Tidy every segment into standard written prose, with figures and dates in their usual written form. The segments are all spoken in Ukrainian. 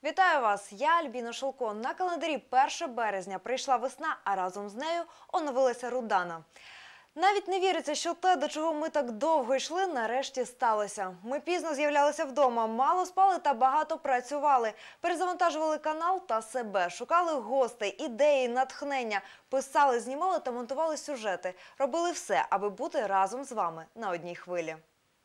Вітаю вас! Я Альбіна Шелко. На календарі 1 березня прийшла весна, а разом з нею оновилася Рудана. Навіть не віриться, що те, до чого ми так довго йшли, нарешті сталося. Ми пізно з'являлися вдома, мало спали та багато працювали. Перезавантажували канал та себе, шукали гостей, ідеї, натхнення, писали, знімали та монтували сюжети. Робили все, аби бути разом з вами на одній хвилі.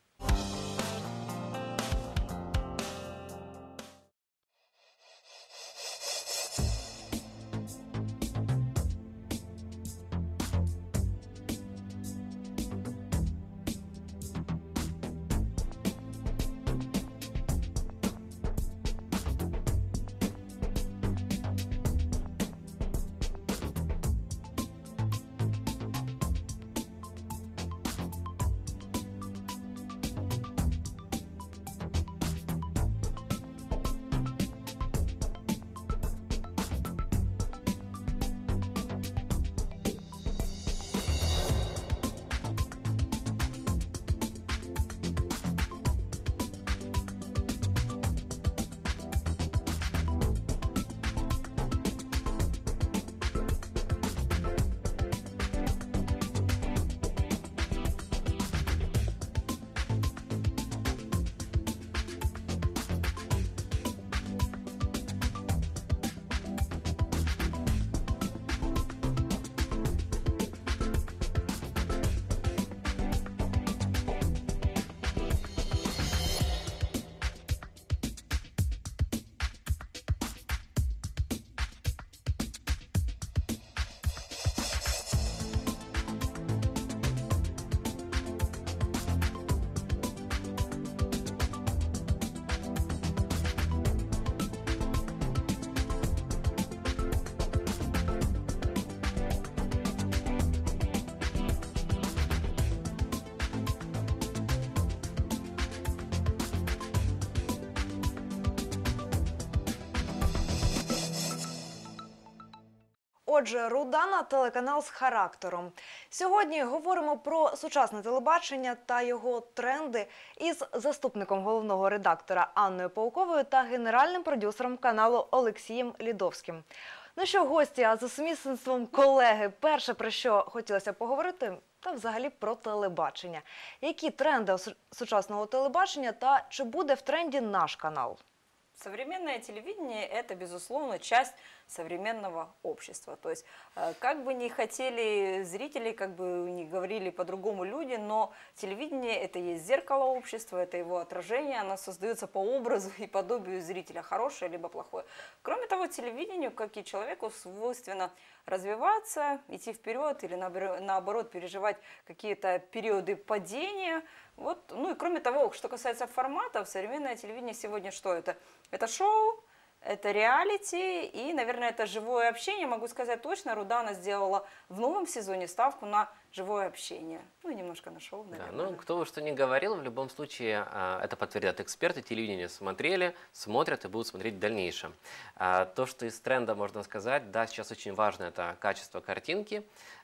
Отже, Рудана – телеканал з характером. Сьогодні говоримо про сучасне телебачення та його тренди із заступником головного редактора Анною Пауковою та генеральним продюсером каналу Олексієм Лідовським. Ну що, гості, а за сумісництвом колеги, перше, про що хотілося поговорити, та взагалі про телебачення. Які тренди сучасного телебачення та чи буде в тренді наш канал? Современное телевидение – это, безусловно, часть современного общества. То есть, как бы ни хотели зрители, как бы ни говорили по-другому люди, но телевидение – это есть зеркало общества, это его отражение, оно создается по образу и подобию зрителя, хорошее либо плохое. Кроме того, телевидению, как и человеку, свойственно развиваться, идти вперед или, наоборот, переживать какие-то периоды падения. Вот. Ну и кроме того, что касается форматов, современное телевидение сегодня что это? Это шоу, это реалити и, наверное, это живое общение. Могу сказать точно, Рудана сделала в новом сезоне ставку на живое общение. Ну и немножко на шоу, наверное. Да, ну, кто бы что ни говорил, в любом случае это подтвердят эксперты. Телевидение смотрели, смотрят и будут смотреть в дальнейшем. То, что из тренда можно сказать, да, сейчас очень важно, это качество картинки,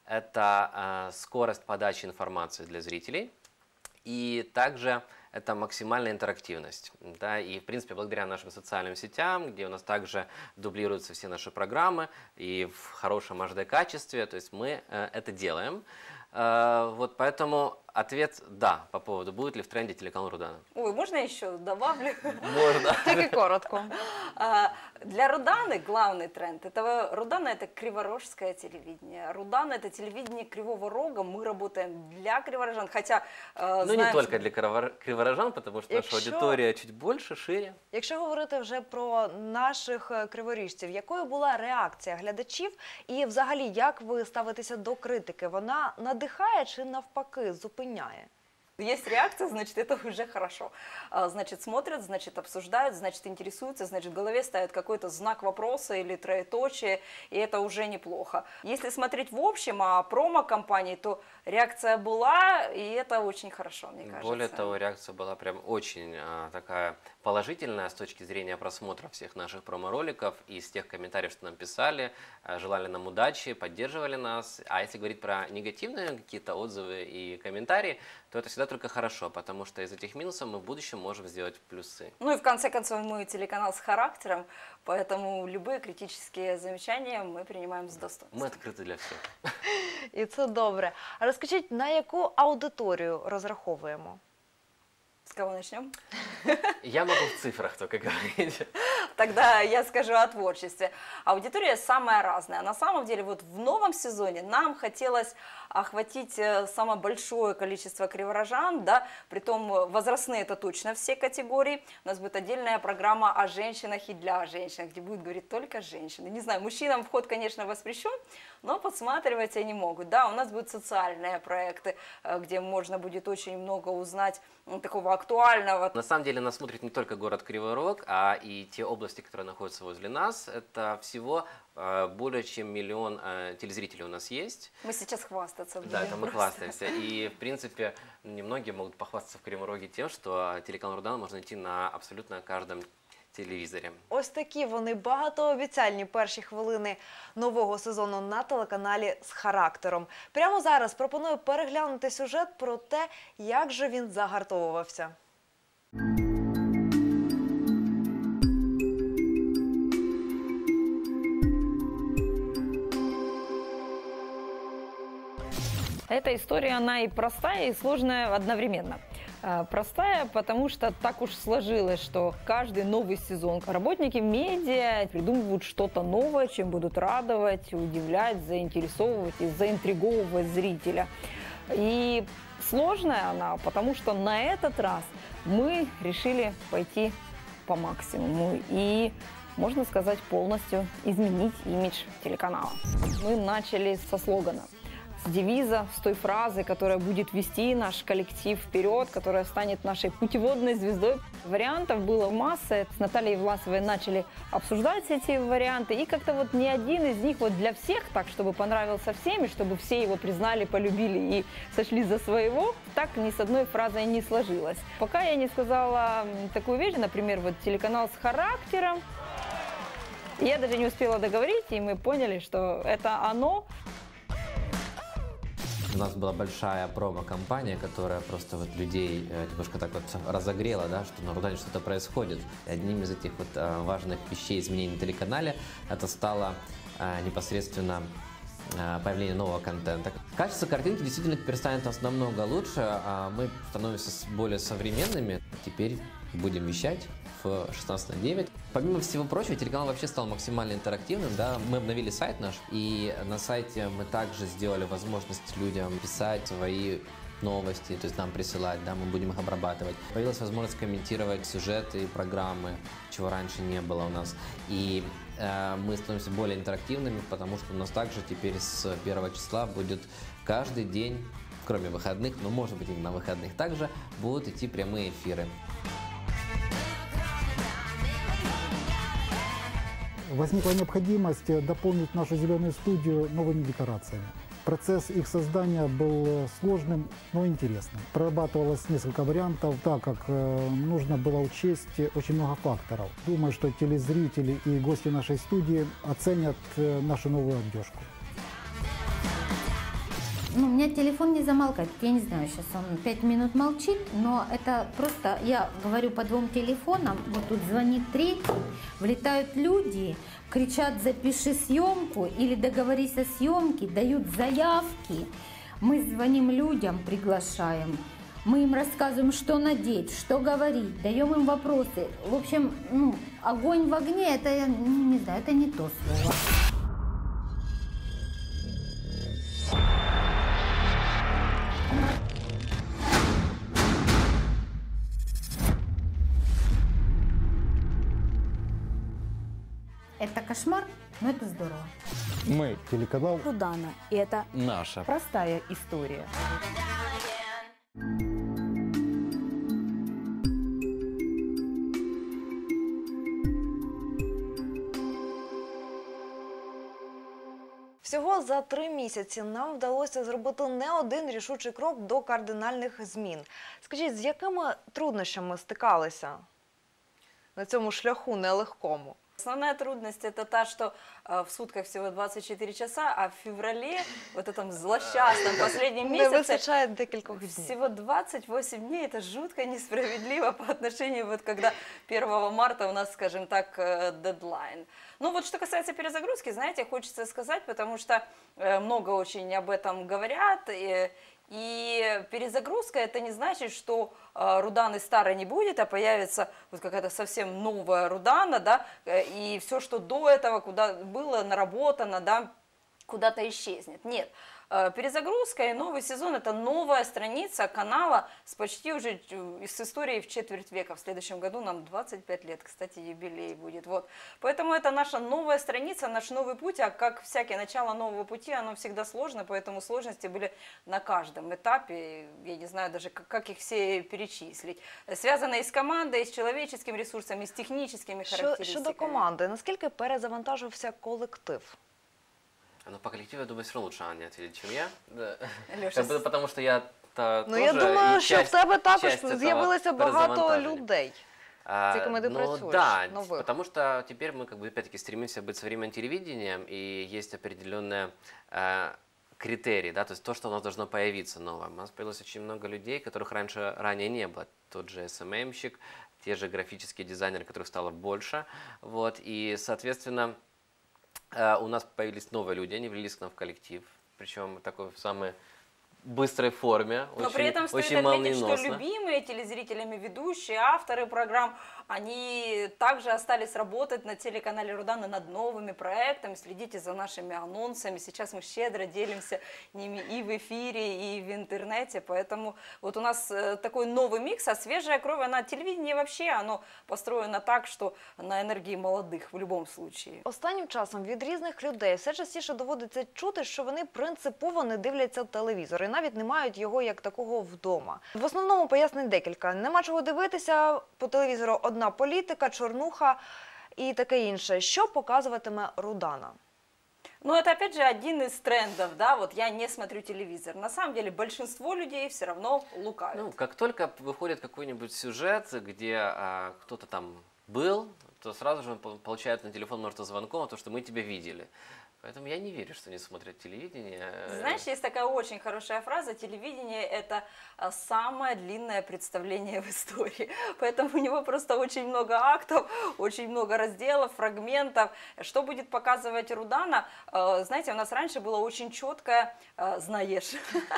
это скорость подачи информации для зрителей. И также это максимальная интерактивность. Да, и, в принципе, благодаря нашим социальным сетям, где у нас также дублируются все наши программы и в хорошем HD-качестве, то есть мы это делаем. Вот поэтому ответ «да» по поводу, будет ли в тренде телеканал Рудана. Ой, можно еще добавлю? Можно. Тільки коротко. Для Руданы главный тренд – Рудана – это криворожское телевидение. Рудана – это телевидение Кривого Рога. Мы работаем для криворожан, хотя Ну, не только для криворожан, потому что наша аудитория чуть больше, шире. Якщо говорити вже про наших криворіжців, якою була реакція глядачів і взагалі як ви ставитеся до критики? Вона надихає чи навпаки зупиняє? Есть реакция, значит, это уже хорошо. Значит, смотрят, значит, обсуждают, значит, интересуются, значит, в голове ставят какой-то знак вопроса или троеточие, и это уже неплохо. Если смотреть в общем о промо-компании, то реакция была, и это очень хорошо, мне кажется. Более того, реакция была прям очень такая положительная с точки зрения просмотра всех наших промо-роликов и из тех комментариев, что нам писали, желали нам удачи, поддерживали нас. А если говорить про негативные какие-то отзывы и комментарии, то это всегда это только хорошо, потому что из этих минусов мы в будущем можем сделать плюсы. Ну и в конце концов мы телеканал с характером, поэтому любые критические замечания мы принимаем с достоинством. Мы открыты для всех. І це добре. А розкажіть, на яку аудиторію розраховуємо? С кого начнем? Я могу в цифрах только говорить. Тогда я скажу о творчестве. Аудитория самая разная. На самом деле, вот в новом сезоне нам хотелось охватить самое большое количество криворожан, да, притом возрастные это точно все категории. У нас будет отдельная программа о женщинах и для женщин, где будет говорить только женщины. Не знаю, мужчинам вход, конечно, воспрещен, но подсматривать они могут. Да, у нас будут социальные проекты, где можно будет очень много узнать такого актуального. На самом деле нас смотрит не только город Кривой Рог, а и те области, которые находятся возле нас. Это всего более чем 1 миллион телезрителей у нас есть. Мы сейчас хвастаться будем. Да, это мы просто. хвастаемся. И, в принципе, немногие могут похвастаться в Кривом Роге тем, что телеканал Рудан можно найти на абсолютно каждом телевізорі. Ось такі вони багатообіцяльні перші хвилини нового сезону на телеканалі з характером. Прямо зараз пропоную переглянути сюжет про те, як же він загартовувався. Эта история, она и простая, и сложная одновременно. Простая, потому что так уж сложилось, что каждый новый сезон работники медиа придумывают что-то новое, чем будут радовать, удивлять, заинтересовывать и заинтриговывать зрителя. И сложная она, потому что на этот раз мы решили пойти по максимуму и, можно сказать, полностью изменить имидж телеканала. Мы начали со слогана, с девиза, с той фразы, которая будет вести наш коллектив вперед, которая станет нашей путеводной звездой. Вариантов было масса. С Натальей Власовой начали обсуждать эти варианты. И как-то вот ни один из них вот для всех, так, чтобы понравился всем, и чтобы все его признали, полюбили и сошли за своего, так ни с одной фразой не сложилось. Пока я не сказала такую вещь, например, вот телеканал с характером, я даже не успела договорить, и мы поняли, что это оно. У нас была большая промо-компания, которая просто вот людей немножко так вот разогрела, да, что на Рудане что-то происходит. И одним из этих вот важных вещей изменений на телеканале это стало непосредственно появление нового контента. Качество картинки действительно теперь станет нас намного лучше, а мы становимся более современными. Теперь будем вещать в 16:09. Помимо всего прочего, телеканал вообще стал максимально интерактивным. Да? Мы обновили сайт наш, и на сайте мы также сделали возможность людям писать свои новости, то есть нам присылать, да, мы будем их обрабатывать. Появилась возможность комментировать сюжеты и программы, чего раньше не было у нас. И мы становимся более интерактивными, потому что у нас также теперь с 1 числа будет каждый день, кроме выходных, но может быть именно на выходных, также будут идти прямые эфиры. Возникла необходимость дополнить нашу зеленую студию новыми декорациями. Процесс их создания был сложным, но интересным. Прорабатывалось несколько вариантов, так как нужно было учесть очень много факторов. Думаю, что телезрители и гости нашей студии оценят нашу новую одежку. Ну, у меня телефон не замолкает. Я не знаю, сейчас он 5 минут молчит, но это просто, я говорю по 2 телефонам, вот тут звонит 3, влетают люди, кричат «запиши съемку» или «договорись о съемке», дают заявки. Мы звоним людям, приглашаем, мы им рассказываем, что надеть, что говорить, даем им вопросы. В общем, ну, огонь в огне, это, я не знаю, это не то слово. Это кошмар, но это здорово. Мы телеканал Рудана. И это Наша. простая история. Всього за 3 місяці нам вдалося зробити не один рішучий крок до кардинальних змін. Скажіть, з якими труднощами стикалися на цьому шляху нелегкому? Основная трудность это та, что в сутках всего 24 часа, а в феврале, вот этом злосчастном последнем Не месяце, вистачає декількох днів. всего 28 дней. Это жутко несправедливо по отношению, вот когда 1 марта у нас, скажем так, дедлайн. Ну вот что касается перезагрузки, знаете, хочется сказать, потому что много очень об этом говорят, и перезагрузка это не значит, что Руданы старой не будет, а появится вот какая-то совсем новая Рудана, да, и все, что до этого, куда было наработано, да, куда-то исчезнет. Нет. Перезагрузка и новый сезон – это новая страница канала с почти уже с историей в четверть века. В следующем году нам 25 лет, кстати, юбилей будет. Вот. Поэтому это наша новая страница, наш новый путь. А как всякое начало нового пути, оно всегда сложно, поэтому сложности были на каждом этапе. Я не знаю даже, как их все перечислить. Связанные с командой, с человеческим ресурсом, и с техническими характеристиками. Щодо команди, наскільки перезавантажився колектив? Ну, по коллективу, я думаю, все равно лучше Аня ответит, чем я. Да. Леша, Потому что я Ну, я думаю, що в тебе також часть з'явилося этого багато перезавантаження. людей. С якими ты Ну працюешь, да, новых. потому что теперь мы как бы опять-таки стремимся быть современным телевидением, и есть определенные критерии, да, то есть то, что у нас должно появиться новое. У нас появилось очень много людей, которых ранее не было. Тот же СММщик, те же графические дизайнеры, которых стало больше, вот, и, соответственно, у нас появились новые люди, они влились к нам в коллектив, причем такой в самой быстрой форме, но очень, при этом стоит очень отметить, что молниеносно. любимые телезрителями ведущие, авторы программ, они также остались работать на телеканале Рудана над новыми проектами. Следите за нашими анонсами. Сейчас мы щедро делимся ними и в эфире, и в интернете. Поэтому вот у нас такой новый микс, а свежая кровь, она телевидение вообще, оно построено так, что на энергии молодых в любом случае. Останнім часом від різних людей все частіше доводиться чути, що вони принципово не дивляться телевізор і навіть не мають його як такого вдома. В основному пояснень декілька. Нема чого дивитися, по телевізору одна політика, чорнуха і таке інше. Що показуватиме Рудана? Но это опять же один из трендов, да, вот я не смотрю телевизор. На самом деле большинство людей все равно лукавят. Ну, как только выходит какой-нибудь сюжет, где кто-то там был, то сразу же он получает на телефон множество звонков о том, что мы тебя видели. Поэтому я не верю, что они смотрят телевидение. Знаешь, есть такая очень хорошая фраза: телевидение – это самое длинное представление в истории. Поэтому у него просто очень много актов, очень много разделов, фрагментов. Что будет показывать Рудана? Знаете, у нас раньше было очень четкое, знаешь,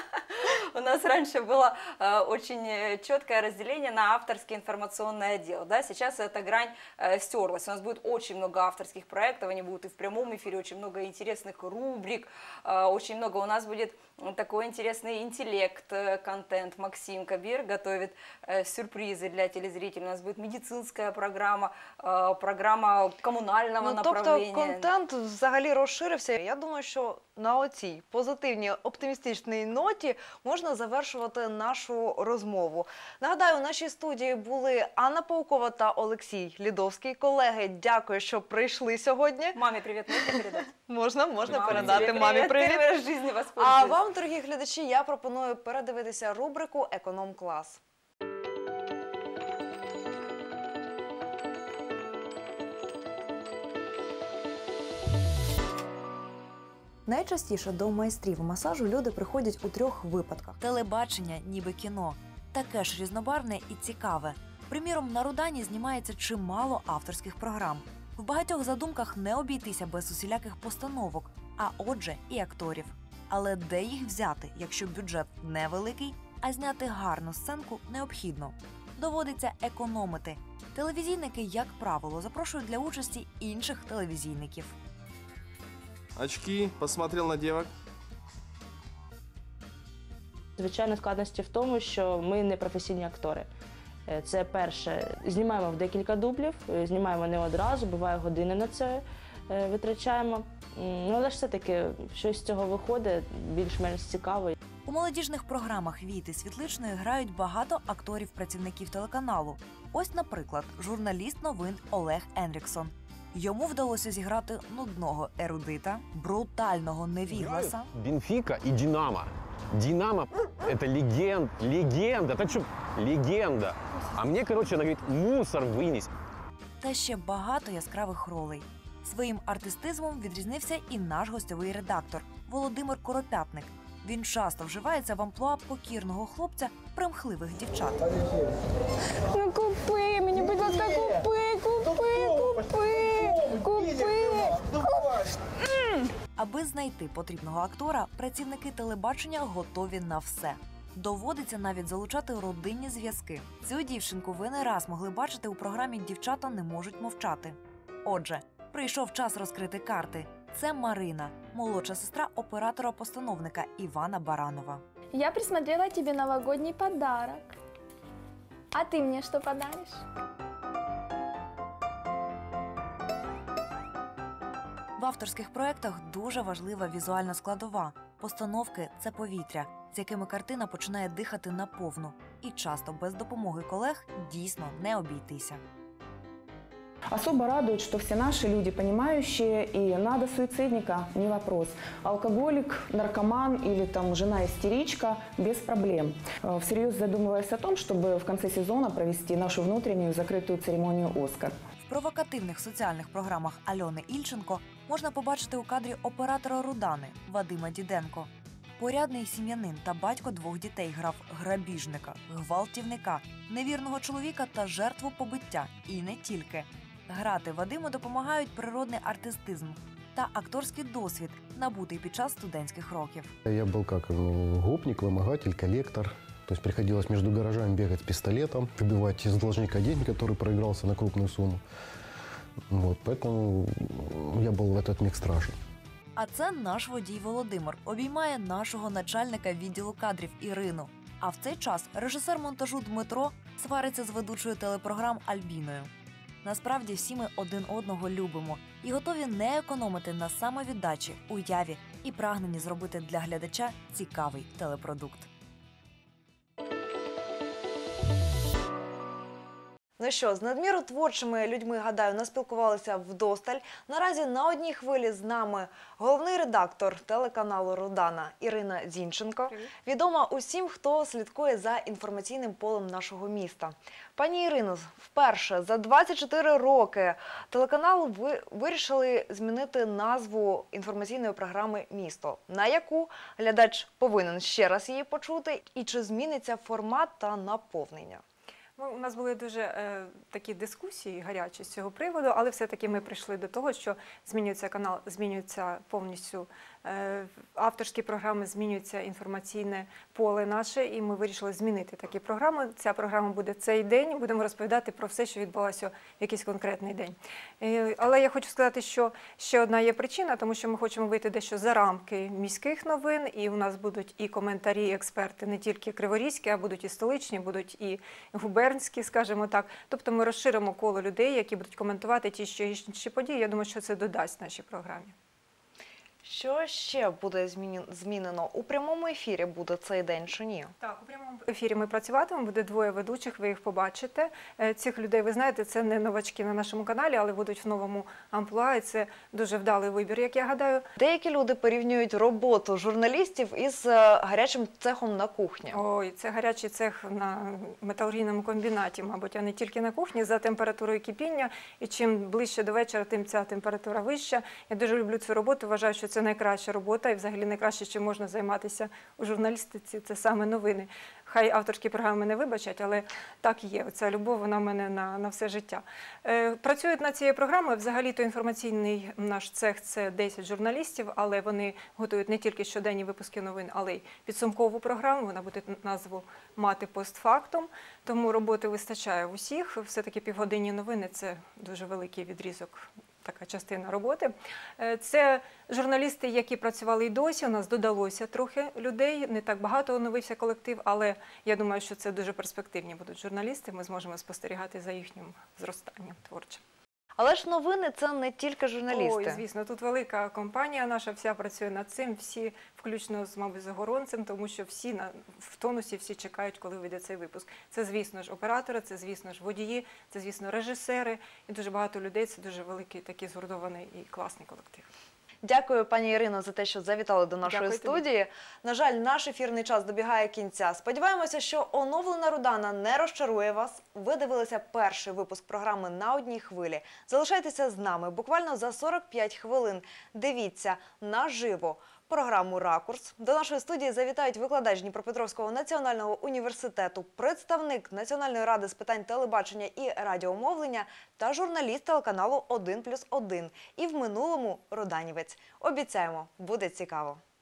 у нас раньше было очень четкое разделение на авторский информационный отдел. Да? Сейчас эта грань стерлась. У нас будет очень много авторских проектов, они будут и в прямом эфире, очень много интересных рубрик, очень много. У нас будет такой интересный интеллект-контент. Максим Кабир готовит сюрпризы для телезрителей. У нас будет медицинская программа, программа коммунального направления. Тобто контент взагалі розширився. Я думаю, що на оцій позитивній, оптимістичній ноті можна завершувати нашу розмову. Нагадаю, у нашій студії були Анна Паукова та Олексій Лідовський. Колеги, дякую, що прийшли сьогодні. Маме привет, можно передать? Можна Маме передати мамі привіт. Первый раз в жизни А воспользуюсь. вам, дорогі глядачі, я пропоную передивитися рубрику «Економ-клас». Найчастіше до майстрів масажу люди приходять у 3 випадках. Телебачення ніби кіно. Таке ж різнобарвне і цікаве. Приміром, на Рудані знімається чимало авторських програм. В багатьох задумках не обійтися без усіляких постановок, а отже і акторів. Але де їх взяти, якщо бюджет невеликий, а зняти гарну сценку необхідно? Доводиться економити. Телевізійники, як правило, запрошують для участі інших телевізійників. Очки, посмотрел на девок. Звичайно, складності в тому, що ми не професійні актори. Це перше, знімаємо в декілька дублів, знімаємо не одразу, буває години на це витрачаємо. Ну, але ж все-таки щось з цього виходить більш-менш цікаво. У молодіжних програмах Віти Світличної грають багато акторів-працівників телеканалу. Ось, наприклад, журналіст новин Олег Енріксон. Йому вдалося зіграти нудного ерудита, брутального невігласа. Бенфіка і Динамо. Динамо – это легенда. Так что легенда. А мне, короче, она говорит, мусор вынес. та ще багато яскравих ролей. Своїм артистизмом відрізнився і наш гостьовий редактор Володимир Коропятник. Він часто вживається в амплуа покірного хлопця примхливих дівчат. Ну купи мені, будь ласка, купи. Аби знайти потрібного актора, працівники телебачення готові на все. Доводиться навіть залучати родинні зв'язки. Цю дівчинку ви не раз могли бачити у програмі «Дівчата не можуть мовчати». Отже, прийшов час розкрити карти. Це Марина, молодша сестра оператора-постановника Івана Баранова. Я присмотрела тебе новогодний подарок. А ты мне что подаришь? В авторських проєктах дуже важлива візуальна складова. Постановки – це повітря, з якими картина починає дихати наповну. І часто без допомоги колег дійсно не обійтися. Особо радует, что все наши люди понимающие, и надо суицидника, не вопрос. Алкоголик, наркоман или там жена-истеричка – без проблем. Всерьез задумываясь о том, чтобы в конце сезона провести нашу внутреннюю закрытую церемонию «Оскар». В провокативних соціальних програмах Альони Ільченко можна побачити у кадрі оператора Рудани Вадима Діденко. Порядний сім'янин та батько 2 дітей грав грабіжника, гвалтівника, невірного чоловіка та жертву побиття. І не тільки. Грати Вадиму допомагають природний артистизм та акторський досвід, набутий під час студентських років. Я був як гопник, вимагатель, колектор. То есть приходилось между гаражами бегать с пистолетом, выбивать из должника деньги, который проигрался на крупную сумму. Вот, поэтому я был в этот миг страшен. А це наш водій Володимир обіймає нашого начальника відділу кадрів Ірину. А в цей час режисер монтажу Дмитро свариться з ведучою телепрограм Альбіною. Насправді всі ми один одного любимо і готові не економити на самовіддачі, уяві і прагненні зробити для глядача цікавий телепродукт. Ну що, з надміру творчими людьми, гадаю, наспілкувалися вдосталь. Наразі на одній хвилі з нами головний редактор телеканалу «Рудана» Ірина Зінченко. Відома усім, хто слідкує за інформаційним полем нашого міста. Пані Ірино, вперше за 24 роки телеканалу ви вирішили змінити назву інформаційної програми «Місто», на яку глядач повинен ще раз її почути, і чи зміниться формат та наповнення? У нас були дуже такі дискусії гарячі з цього приводу, але все-таки ми прийшли до того, що змінюється канал, змінюється повністю авторські програми, змінюється інформаційне поле наше, і ми вирішили змінити такі програми. Ця програма буде цей день, будемо розповідати про все, що відбулося в якийсь конкретний день. Але я хочу сказати, що ще одна є причина, тому що ми хочемо вийти дещо за рамки міських новин, і у нас будуть і коментарі, і експерти не тільки криворізькі, а будуть і столичні, будуть і губернські, скажімо так. Тобто ми розширимо коло людей, які будуть коментувати ті чи інші події. Я думаю, що це додасть нашій програмі. Що ще буде змінено? У прямому ефірі буде цей день чи ні? Так, у прямому ефірі ми працюватимемо, буде 2 ведучих, ви їх побачите. Цих людей, ви знаєте, це не новачки на нашому каналі, але будуть в новому амплуа, і це дуже вдалий вибір, як я гадаю. Деякі люди порівнюють роботу журналістів із гарячим цехом на кухні. Ой, це гарячий цех на металургійному комбінаті, мабуть, а не тільки на кухні, за температурою кипіння. І чим ближче до вечора, тим ця температура вища. Я дуже люблю цю роботу, вважаю, що це найкраща робота і взагалі найкраще, чим можна займатися у журналістиці, це саме новини. Хай авторські програми не вибачать, але так є. Оця любов, вона в мене на все життя. Працюють над цією програмою. Взагалі-то інформаційний наш цех – це 10 журналістів, але вони готують не тільки щоденні випуски новин, але й підсумкову програму. Вона буде назву мати постфактум, тому роботи вистачає в усіх. Все-таки півгодинні новини – це дуже великий відрізок, така частина роботи. Це журналісти, які працювали і досі. У нас додалося трохи людей, не так багато оновився колектив, але я думаю, що це дуже перспективні будуть журналісти. Ми зможемо спостерігати за їхнім зростанням творчим. Але ж новини – це не тільки журналісти. Ой, звісно, тут велика компанія наша, вся працює над цим, всі, включно з, мабуть, Загоронцем, тому що всі в тонусі, всі чекають, коли вийде цей випуск. Це, звісно ж, оператори, це, звісно ж, водії, це, звісно, режисери і дуже багато людей. Це дуже великий, такий згуртований і класний колектив. Дякую, пані Ірино, за те, що завітали до нашої Дякую тобі. студії. На жаль, наш ефірний час добігає кінця. Сподіваємося, що оновлена Рудана не розчарує вас. Ви дивилися перший випуск програми «На одній хвилі». Залишайтеся з нами. Буквально за 45 хвилин дивіться наживо програму «Ракурс». До нашої студії завітають викладач Дніпропетровського національного університету, представник Національної ради з питань телебачення і радіомовлення та журналіст телеканалу «1+1». І в минулому руданівець. Обіцяємо, буде цікаво.